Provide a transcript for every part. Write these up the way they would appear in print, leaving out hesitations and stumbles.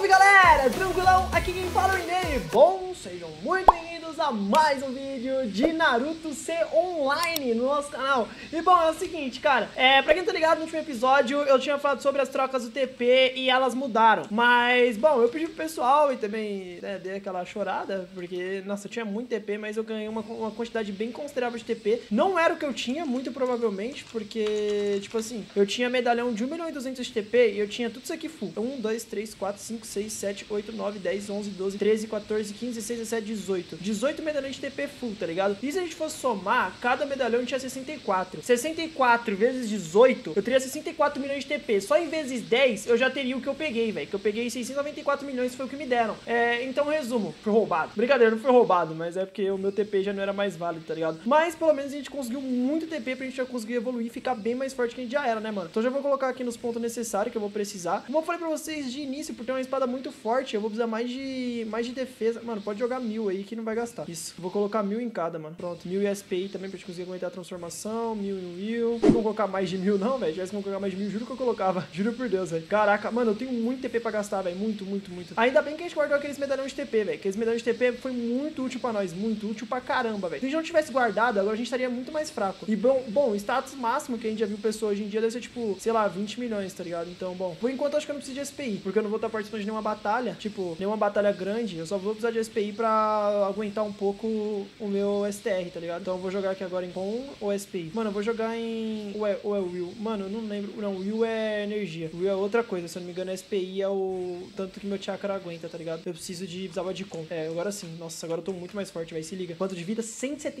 Salve galera, tranquilão? Aqui quem fala é o Inei. Bom, sejam muito bem-vindos a mais um vídeo de Naruto C Online no nosso canal. E bom, é o seguinte, cara, pra quem tá ligado, no último episódio eu tinha falado sobre as trocas do TP e elas mudaram. Mas, bom, eu pedi pro pessoal e também, dei aquela chorada, porque, nossa, eu tinha muito TP, mas eu ganhei uma quantidade bem considerável de TP. Não era o que eu tinha, muito provavelmente, porque, tipo assim, eu tinha medalhão de 1.200.000 de TP e eu tinha tudo isso aqui full. 1, 2, 3, 4, 5, 6, 7, 8, 9, 10, 11, 12, 13, 14, 15, 16, 17, 18. 18 medalhões de TP full, tá ligado? E se a gente fosse somar, cada medalhão tinha 64. 64 vezes 18, eu teria 64 milhões de TP. Só em vezes 10, eu já teria o que eu peguei, velho. Que eu peguei 694 milhões, foi o que me deram. Então, resumo, fui roubado. Brincadeira, não foi roubado, mas é porque o meu TP já não era mais válido, tá ligado? Mas, pelo menos, a gente conseguiu muito TP pra gente já conseguir evoluir e ficar bem mais forte que a gente já era, né, mano? Então, já vou colocar aqui nos pontos necessários que eu vou precisar. Como eu falei pra vocês de início, por ter uma espada muito forte, eu vou precisar mais de defesa. Mano, pode jogar 1000 aí que não vai gastar. Isso, vou colocar 1000 em cada, mano. Pronto, 1000 e SPI também pra gente conseguir aguentar a transformação. 1000 e 1000. Não vou colocar mais de 1000 não, velho. Já se não colocar mais de 1000, juro que eu colocava. Juro por Deus, velho. Caraca, mano, eu tenho muito TP pra gastar, velho. Muito. Ainda bem que a gente guardou aqueles medalhões de TP, velho. Aqueles medalhões de TP foi muito útil pra nós. Muito útil pra caramba, velho. Se a gente não tivesse guardado, agora a gente estaria muito mais fraco. E bom, o status máximo que a gente já viu pessoa hoje em dia deve ser tipo, sei lá, 20 milhões, tá ligado? Então, bom, por enquanto eu acho que eu não preciso de SPI, porque eu não vou estar participando de nenhuma batalha, tipo, nenhuma batalha grande. Eu só vou precisar de SPI pra aguentar um pouco o meu STR, tá ligado? Então eu vou jogar aqui agora em com ou SPI. Mano, eu vou jogar em... Ou é Will? Mano, eu não lembro. Não, Will é energia. Will é outra coisa, se eu não me engano, SPI é o tanto que meu chakra aguenta, tá ligado? Eu precisava de com. Agora sim. Nossa, agora eu tô muito mais forte, velho. Se liga. Quanto de vida?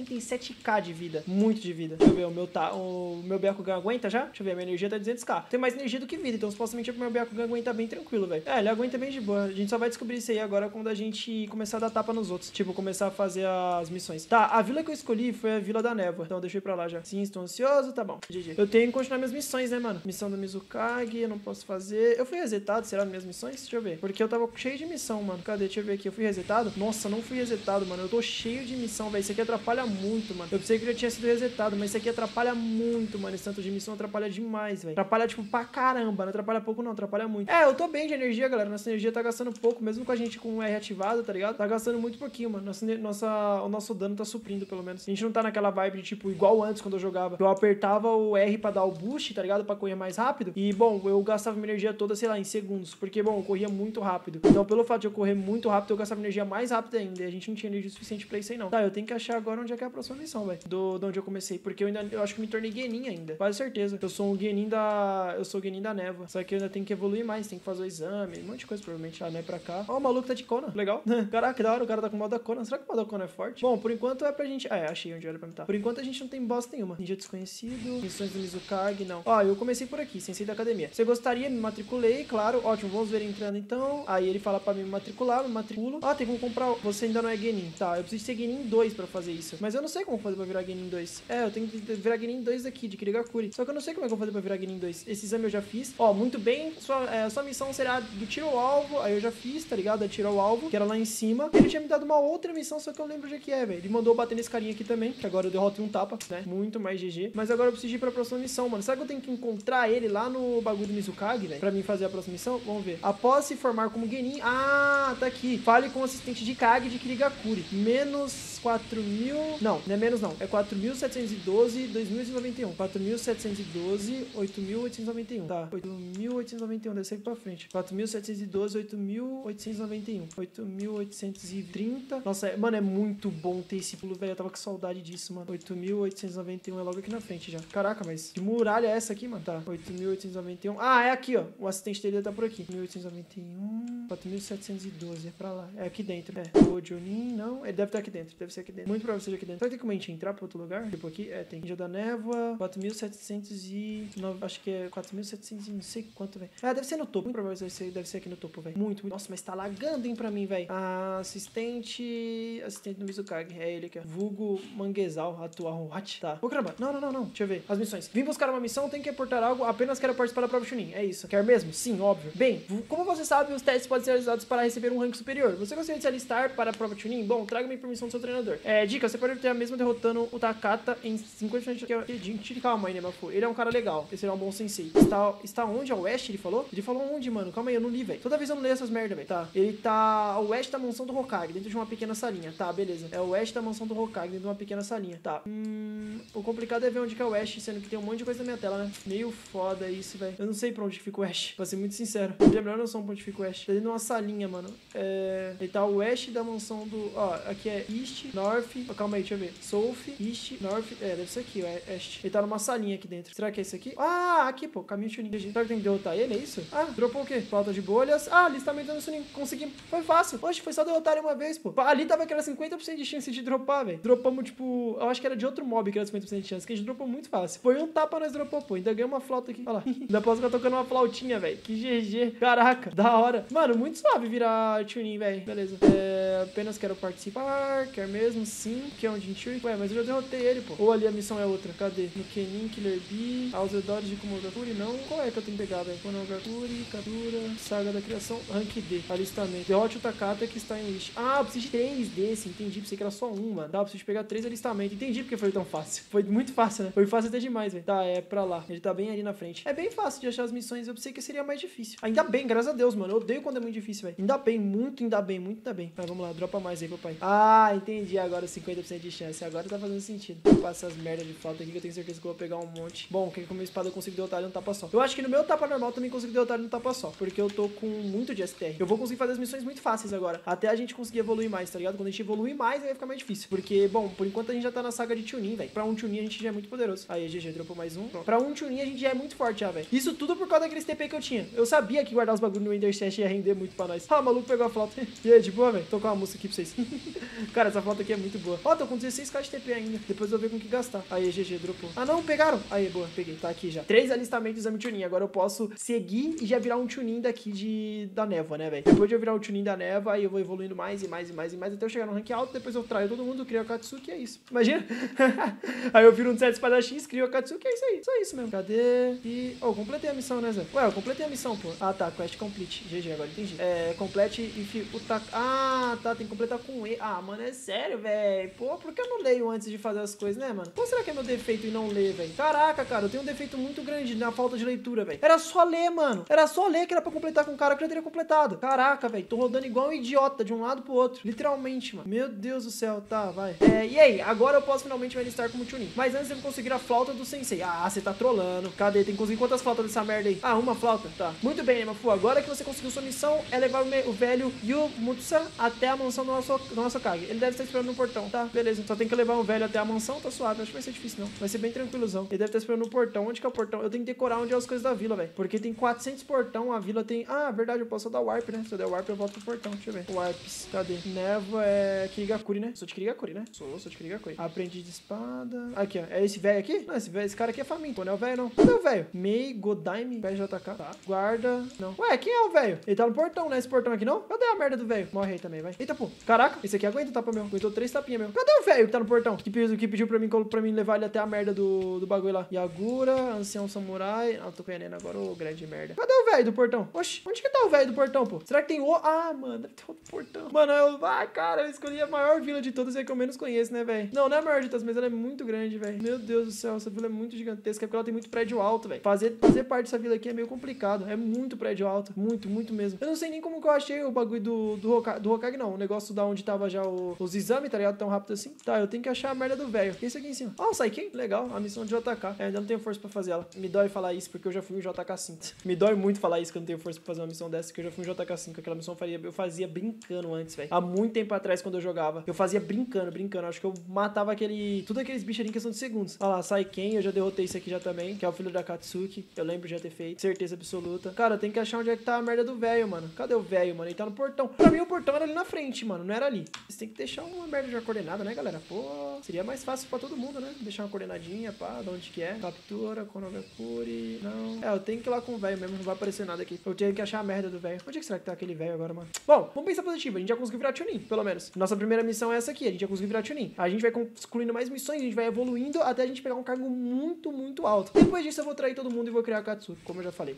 177k de vida. Muito de vida. Deixa eu ver, o meu Byakugan aguenta já? Deixa eu ver, a minha energia tá 200k. Tem mais energia do que vida, então supostamente o meu Byakugan aguenta bem tranquilo, velho. Ele aguenta bem de boa. A gente só vai descobrir isso aí agora quando a gente começar a dar tapa nos outros. Tipo, começar a fazer as missões. Tá, a vila que eu escolhi foi a Vila da Névoa. Então eu deixei pra lá já. Sim, estou ansioso, tá bom. GG. Eu tenho que continuar minhas missões, né, mano? Missão do Mizukage, eu não posso fazer. Eu fui resetado, será, nas minhas missões? Deixa eu ver. Porque eu tava cheio de missão, mano. Cadê? Deixa eu ver aqui. Eu fui resetado? Nossa, não fui resetado, mano. Eu tô cheio de missão, velho. Isso aqui atrapalha muito, mano. Eu pensei que eu já tinha sido resetado, mas isso aqui atrapalha muito, mano. Esse tanto de missão atrapalha demais, velho. Atrapalha, tipo, pra caramba. Não atrapalha pouco, não. Atrapalha muito. Eu tô bem de energia, galera. Nossa energia tá gastando pouco, mesmo com a gente com o R ativado, tá ligado? Tá gastando muito pouquinho, mano. O nosso dano tá suprindo, pelo menos. A gente não tá naquela vibe de, tipo, igual antes, quando eu jogava. Eu apertava o R pra dar o boost, tá ligado? Pra correr mais rápido. E, bom, eu gastava minha energia toda, sei lá, em segundos. Porque, bom, eu corria muito rápido. Então, pelo fato de eu correr muito rápido, eu gastava energia mais rápido ainda. E a gente não tinha energia suficiente pra isso aí, não. Tá, eu tenho que achar agora onde é que é a próxima missão, velho. De onde eu comecei. Porque eu acho que me tornei Genin ainda. Quase certeza. Eu sou o Genin da Névoa. Só que eu ainda tenho que evoluir mais. Tem que fazer o exame. Um monte de coisa, provavelmente. Não é pra cá. Ó, o maluco tá de Kona. Legal. Caraca, que da hora. O cara tá com o modo da Kona. Será que o modo da Kona é forte? Bom, por enquanto é pra gente... achei onde era pra mim tá. Por enquanto a gente não tem bosta nenhuma. Ninja desconhecido. Missões do Mizukage, não. Ó, eu comecei por aqui, Sensei da academia. Você gostaria? Me matriculei, claro. Ótimo, vamos ver entrando então. Aí ele fala pra mim me matricular, me matriculo. Tem como comprar... Você ainda não é Genin. Tá, eu preciso ser Genin 2 pra fazer isso. Mas eu não sei como fazer pra virar Genin 2. Eu tenho que virar Genin 2 aqui, de Kirigakuri. Só que eu não sei como é que eu vou fazer pra virar Genin 2. Esse exame eu já fiz. Ó, muito bem. Sua missão será do tiro ao alvo. Aí eu já fiz, tá ligado? Tiro ao alvo, que era lá em cima. Ele tinha me dado uma outra missão, só que eu lembro de que velho. Ele mandou bater nesse carinha aqui também, que agora eu derroto um tapa, né? Muito mais GG. Mas agora eu preciso ir pra próxima missão, mano. Será que eu tenho que encontrar ele lá no bagulho do Mizukage, velho? Pra mim fazer a próxima missão? Vamos ver. Após se formar como Genin... tá aqui. Fale com o assistente de Kage de Kirigakuri. Menos 4.000... Não é menos não. É 4.712, 2.891. 4.712, 8.891. Tá. 8.891. Deve ser aqui pra frente. 4.712, 8.891. 8.830. Nossa, mano, é muito bom ter esse pulo, velho. Eu tava com saudade disso, mano. 8.891 é logo aqui na frente já. Caraca, mas que muralha é essa aqui, mano? Tá. 8.891. É aqui, ó. O assistente dele tá por aqui. 1.891. 4.712. É pra lá. É aqui dentro. O Jonin, não. Ele deve estar aqui dentro. Deve ser aqui dentro. Muito provável seja aqui dentro. Será que tem como a gente entrar pra outro lugar? Tipo aqui? Tem. Ninja da Névoa. 4.709. Acho que é 4.700 não sei quanto, velho. Deve ser no topo. Muito provável deve ser aqui no topo, velho. Muito. Nossa, mas tá lagando, hein, pra mim, velho. Assistente do Mizukage. É ele aqui, ó. Vulgo Manguezal. Atual. What? Tá. Ô, caramba. Não. Deixa eu ver. As missões. Vim buscar uma missão, tem que aportar algo. Apenas quero participar da prova Chunin. É isso. Quer mesmo? Sim, óbvio. Bem, como você sabe, os testes podem ser realizados para receber um rank superior. Você gostaria de se alistar para a prova Chunin? Bom, traga-me permissão do seu treinador. treinador. Dica, você pode obter a mesma derrotando o Takata em 50% de calma aí, né, Mafu? Ele é um cara legal. Esse é um bom sensei. Está onde? A oeste, ele falou? Ele falou onde, mano? Calma aí, eu não li, velho. Toda vez eu não leio essas merda, velho. Tá. Ele tá ao oeste da mansão do Hokage, dentro de uma pequena salinha. Tá, beleza. É o oeste da mansão do Hokage, dentro de uma pequena salinha. Tá. O complicado é ver onde que é o oeste, sendo que tem um monte de coisa na minha tela, né? Meio foda isso, velho. Eu não sei pra onde fica o oeste, pra ser muito sincero. Eu tenho a melhor noção pra onde fica o oeste. Tá dentro de uma salinha, mano. Ele tá ao oeste da mansão do... Ó, aqui é East, North... Oh, calma aí, deixa eu ver. South, East, North... Deve ser aqui, o oeste. Ele tá numa salinha aqui dentro. Será que é esse aqui? Ah, aqui, pô. Caminho Chunin. Será que tem que derrotar ele? É isso? Ah, dropou o quê? Falta de bolhas. Ah, listamento no Chunin. Consegui. Foi fácil. Oxe, foi só derrotar ele uma vez, pô. Ali tava aquela 50% de chance de dropar, velho. Dropamos, tipo... Eu acho que era de outro mob que era 50% de chance. Que a gente dropou muito fácil. Foi um tapa, nós dropou, pô. Ainda ganhei uma flauta aqui. Olha lá. Ainda posso ficar tocando uma flautinha, velho. Que GG. Caraca. Da hora. Mano, muito suave virar Chunin, velho. Beleza. Apenas quero participar. Quer mesmo? Sim. Que é um Jinchuri. Ué, mas eu já derrotei ele, pô. Ou ali a missão é outra. Cadê? No Kenin, Killer Bee. Aos redores de Kumogakuri. Não. Qual é que eu tenho que pegar, velho? Kumogakuri, Captura. Saga da Criação. Rank D. Alistamento. Derrote o Takata que está em list. Ah, eu preciso de 3 desse. Entendi. Pensei que era só um, mano. Tá, eu preciso de pegar 3 alistamentos. Entendi porque foi tão fácil. Foi muito fácil, né? Foi fácil até demais, velho. Tá, é pra lá. Ele tá bem ali na frente. É bem fácil de achar as missões. Eu pensei que seria mais difícil. Ainda bem, graças a Deus, mano. Eu odeio quando é muito difícil, velho. Ainda bem, muito, ainda bem, muito, ainda bem. Vai, vamos lá. Dropa mais aí, papai. Ah, entendi. Agora 50% de chance. Agora tá fazendo sentido. Vou passar as merdas de flauta aqui que eu tenho certeza que eu vou pegar um monte. Bom, que com a minha espada eu consigo derrotar ele num tapa só. Eu acho que no meu tapa normal eu também consigo derrotar ele num tapa só. Porque eu tô com muito de STR. Eu vou conseguir fazer as missões muito fáceis agora. Até a gente conseguir evoluir mais, tá ligado? Quando a gente evoluir mais, aí vai ficar mais difícil. Porque, bom, por enquanto a gente já tá na saga de Chunin, velho. Pra um Chunin a gente já é muito poderoso. Aí, GG, dropou mais um. Pronto. Pra um Chunin a gente já é muito forte já, velho. Isso tudo por causa daqueles TP que eu tinha. Eu sabia que guardar os bagulhos no Ender Chest ia render muito pra nós. Ah, o maluco pegou a flauta. E aí, de boa, velho? Tô com uma música aqui pra vocês. Cara, essa flauta aqui é muito boa. Ó, tô com 16k de TP ainda. Depois eu vou ver com o que gastar. Aí, GG, dropou. Ah, não, pegaram. Aí, boa, peguei. Tá aqui já. 3 alistamentos do exame Chunin. Agora eu posso seguir e já virar um Chunin daqui da névoa, né, velho? Depois de eu virar um Chunin da névoa, aí eu vou evoluindo mais e mais e mais e mais até eu chegar no rank alto. Depois eu traio todo mundo, crio a Katsuki, é isso. Imagina? Aí eu viro um 7 espadachins, crio a Katsuki, é isso aí. Só isso mesmo. Cadê? E... Oh, completei a missão, né, Zé? Ué, eu completei a missão, pô. Ah, tá. Quest complete. GG, agora entendi. Complete if o tak... Ah, tá. Tem que completar com E. Ah, mano, é sério, velho. Pô, por que eu não leio antes de fazer as coisas, né, mano? Qual será que é meu defeito em não ler, velho? Caraca, cara, eu tenho um defeito muito grande na falta de leitura, velho. Era só ler, mano. Era só ler que era pra completar com o cara que eu já teria completado. Caraca, velho. Tô rodando igual um idiota de um lado pro outro. Literalmente, mano. Meu Deus do céu. Tá, vai. E aí? Agora eu posso finalmente me alistar como Chunin. Mas antes eu vou conseguir a flauta do Sensei. Ah, você tá trolando. Cadê? Tem que conseguir quantas flautas dessa merda aí? Ah, uma flauta. Tá. Muito bem, Mafu. Agora que você conseguiu sua missão, é levar o velho Yumutsa até a mansão do nosso Kage. Ele deve estar esperando no portão. Tá, beleza. Só tem que levar o velho até a mansão. Tá suave. Acho que vai ser difícil, não. Vai ser bem tranquilozão. Ele deve estar esperando no portão. Onde que é o portão? Eu tenho que decorar onde é as coisas da vila, velho. Porque tem 400 portão. A vila tem... Ah, verdade. Eu posso só dar warp, né? Se eu der warp, eu volto pro portão. Deixa eu ver. Warps. Cadê? Névoa é Kirigakuri, né? Sou de Kirigakuri, né? Sou de Kirigakuri. Aprendi de espada. Aqui, ó. É esse velho aqui? Não, esse cara aqui é faminto, não é o velho, não. Cadê o velho? Mei, Godaime, PJK. Tá. Guarda. Não. Ué, quem é o velho? Ele tá no portão, né? Esse portão aqui, não? Cadê a merda do velho? Morre aí também, vai. Eita, pô. Caraca, esse aqui aguenta tapa meu. Aguentou 3 tapinhas meu. Cadê o velho que tá no portão? Que pediu pra mim levar ele até a merda do bagulho lá. Yagura, ancião samurai. Ah, tô conhecendo agora o grande merda. Cadê o velho do portão? Oxi, onde que tá o velho do portão, pô? Será que tem o... Ah, mano, deve ter outro portão. Mano, cara, eu escolhi a maior vila de todas e é que eu menos conheço, né, velho? Não é a maior de todas, mas ela é muito grande, velho. Meu Deus do céu, essa vila é muito gigantesca, porque ela tem muito prédio alto, velho. Fazer parte dessa vila aqui é meio complicado. É muito prédio alto. Muito, muito mesmo. Eu não sei nem como que eu achei o bagulho do Hokage, não. O negócio da onde tava já os exames, tá ligado? Tão rápido assim. Tá, eu tenho que achar a merda do velho. Esse aqui em cima. Ó, o Saiken. Legal. A missão de JK. Ainda não tenho força pra fazer ela. Me dói falar isso, porque eu já fui um JK5. Me dói muito falar isso, que eu não tenho força pra fazer uma missão dessa, porque eu já fui um JK5. Aquela missão eu fazia brincando antes, velho. Há muito tempo atrás, quando eu jogava. Eu fazia brincando. Acho que eu matava tudo aqueles bichos ali em questão de segundos. Olha lá, Saiken. Eu já derrotei esse aqui já também, que é o filho da Katsuki. Eu lembro de já ter feito. Certeza absoluta. Cara, tem que achar onde é que tá a merda do velho, mano. Cadê o velho, mano? Ele tá no portão. Pra mim, o portão era ali na frente, mano. Não era ali. Você tem que deixar uma merda já coordenada, né, galera? Pô, seria mais fácil pra todo mundo, né? Deixar uma coordenadinha, pá, de onde que é. Captura, Konogakuri. Não. Eu tenho que ir lá com o velho mesmo. Não vai aparecer nada aqui. Eu tenho que achar a merda do velho. Onde é que será que tá aquele velho agora, mano? Bom, vamos pensar positivo. A gente já conseguiu virar Chunin, pelo menos. Nossa primeira missão é essa aqui. A gente já conseguiu virar Chunin. A gente vai concluindo mais missões. A gente vai evoluindo até a gente pegar um cargo muito, muito alto. Depois disso, eu vou trair todo mundo e vou criar a Katsuki, como eu já falei.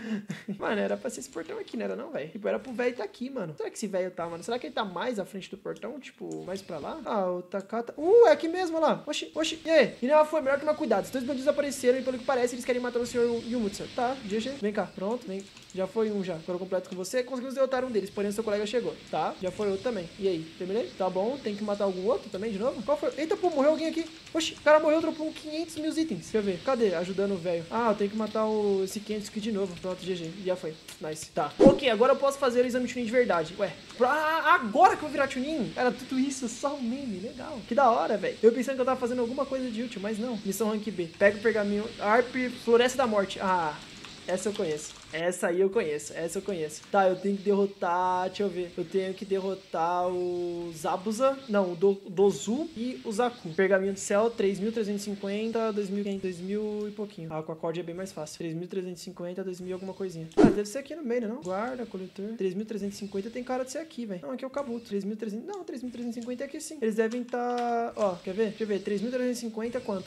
Mano, era pra ser esse portão aqui, não era não, velho? Tipo, era pro velho tá aqui, mano. Será que esse velho tá, mano? Será que ele tá mais à frente do portão? Tipo, mais pra lá. Ah, o Takata... é aqui mesmo, olha lá. Oxi, oxi. E aí? E não, foi melhor tomar cuidado. Os dois bandidos apareceram e pelo que parece, eles querem matar o senhor Yumutsa. Tá, GG. Vem cá, pronto, vem. Já foi um já. Agora eu completo com você. Conseguimos derrotar um deles, porém seu colega chegou. Tá, já foi outro também. E aí, terminei? Tá bom, tem que matar algum outro também de novo? Qual foi? Eita, pô, morreu alguém aqui. Oxi, o cara morreu, dropou 500 mil itens. Deixa eu ver. Cadê? Ajudando o velho. Ah, eu tenho que matar esse 500 aqui de novo. Pronto, GG. Já foi. Nice. Tá. Ok, agora eu posso fazer o exame Chunin de verdade. Ué, agora que eu vou virar Chunin? Era tudo isso, só um meme. Legal. Que da hora, velho. Eu pensando que eu tava fazendo alguma coisa de útil, mas não. Missão Rank B. Pega o pergaminho. Arp, Floresta da Morte. Ah, essa eu conheço. Essa aí eu conheço, essa eu conheço. Tá, eu tenho que derrotar, deixa eu ver. Eu tenho que derrotar o Zabuza, não, o Dozu e o Zaku. Pergaminho do céu, 3.350, 2.500, 2.000 e pouquinho. Ah, com a corda é bem mais fácil. 3.350, 2.000 alguma coisinha. Ah, deve ser aqui no meio, né, não? Guarda, coletor. 3.350 tem cara de ser aqui, velho. Não, aqui é o Kabuto. 3.300, não, 3.350 é aqui sim. Eles devem estar, ó, quer ver? Deixa eu ver, 3.350 quanto?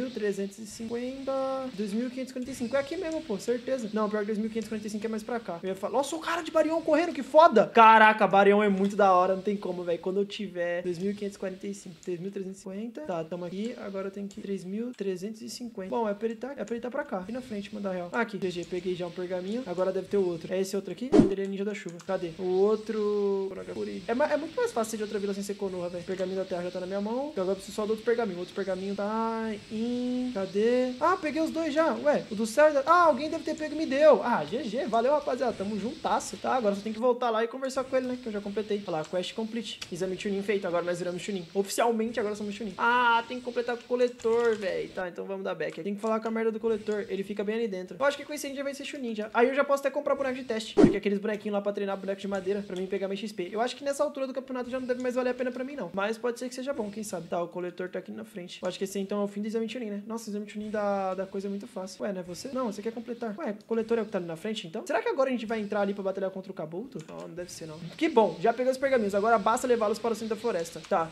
3.350, 2.545. É aqui mesmo, pô, certeza. Não, pior que 2.545 é mais pra cá. Eu ia falar, nossa, o cara de Barion correndo, que foda! Caraca, Barion é muito da hora, não tem como, velho. Quando eu tiver 2.545, 3.350, tá, tamo aqui, agora eu tenho que 3.350. Bom, é pra ele tá pra cá, aqui na frente, mandar real. Ah, aqui, GG, peguei já um pergaminho, agora deve ter o outro. É esse outro aqui? Ele é ninja da chuva. Cadê? O outro... É muito mais fácil de outra vila sem ser Konoha, velho. Pergaminho da terra já tá na minha mão, então agora eu preciso só do outro pergaminho. O outro pergaminho tá em... Cadê? Ah, peguei os dois já. Ué, o do céu... Ah, alguém deve ter pego e me deu. Ah, GG, valeu, rapaziada, tamo juntasso, tá? Agora só tem que voltar lá e conversar com ele, né? Que eu já completei. Olha lá, quest complete. Exame Chunin feito, agora nós viramos Chunin. Oficialmente, agora somos Chunin. Ah, tem que completar com o coletor, velho. Tá, então vamos dar back. Tem que falar com a merda do coletor, ele fica bem ali dentro. Eu acho que com esse aí já vai ser Chunin já. Aí eu já posso até comprar boneco de teste, porque aqueles bonequinhos lá pra treinar boneco de madeira, pra mim pegar mais XP. Eu acho que nessa altura do campeonato já não deve mais valer a pena pra mim, não. Mas pode ser que seja bom, quem sabe. Tá, o coletor tá aqui na frente. Eu acho que esse aí, então, é o fim do exame Chunin, né? Nossa, o exame Chunin da coisa é muito fácil. Ué, não é você? Não, você quer completar. Ué, o coletor é o que tá ali na frente, então? Será que agora a gente vai entrar ali pra batalhar contra o Kabuto? Não, não deve ser, não. Que bom, já peguei os pergaminhos. Agora basta levá-los para o centro da floresta. Tá.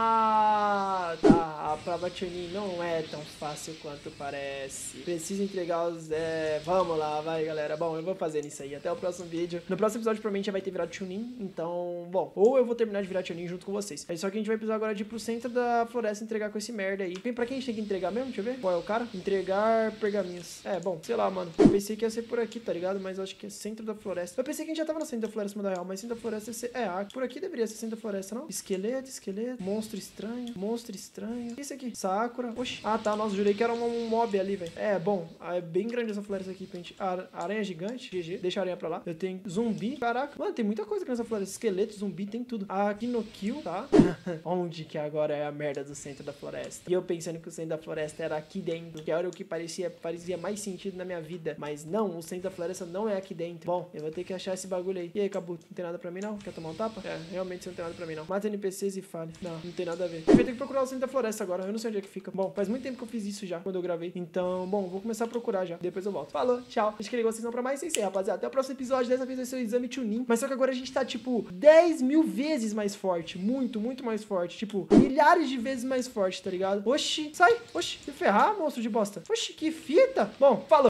Ah, tá. A prova Chunin não é tão fácil quanto parece. Preciso entregar os... vamos lá, vai, galera. Bom, eu vou fazer isso aí. Até o próximo vídeo. No próximo episódio, provavelmente, já vai ter virado Chunin. Então, bom. Ou eu vou terminar de virar Chunin junto com vocês. Aí só que a gente vai precisar agora de ir pro centro da floresta entregar com esse merda aí. Pra quem a gente tem que entregar mesmo? Deixa eu ver. Qual é o cara? Entregar pergaminhos. Bom, sei lá, mano. Eu pensei que ia ser por aqui, tá ligado? Mas eu acho que é centro da floresta. Eu pensei que a gente já tava no centro da floresta, da real. Mas centro da floresta ia ser... por aqui deveria ser centro da floresta, não? Esqueleto, esqueleto. Monstro estranho. Monstro estranho. Isso aqui. Sakura. Oxi. Ah, tá. Nossa, jurei que era um mob ali, velho. Bom. É bem grande essa floresta aqui pra gente... Aranha gigante. GG. Deixa a aranha pra lá. Eu tenho zumbi. Caraca. Mano, tem muita coisa aqui nessa floresta. Esqueleto, zumbi, tem tudo. Aqui no kill, tá? Onde que agora é a merda do centro da floresta? E eu pensando que o centro da floresta era aqui dentro. Que era o que parecia mais sentido na minha vida. Mas não, o centro da floresta não é aqui dentro. Bom, eu vou ter que achar esse bagulho aí. E aí, Kabuto, não tem nada pra mim não? Quer tomar um tapa? Realmente você não tem nada pra mim não. Mata NPCs e fale. Não, não tem nada a ver. Eu vou ter que procurar o centro da floresta agora. Eu não sei onde é que fica. Bom, faz muito tempo que eu fiz isso já, quando eu gravei. Então, bom, vou começar a procurar já. Depois eu volto. Falou, tchau. Acho que ele gostou pra mais. Isso aí, rapaziada. Até o próximo episódio. Dessa vez vai ser o exame Chunin. Mas só que agora a gente tá, tipo, 10 mil vezes mais forte. Muito, muito mais forte. Tipo, milhares de vezes mais forte, tá ligado? Oxi, sai. Oxi, se ferrar, monstro de bosta. Oxi, que fita. Bom, falou.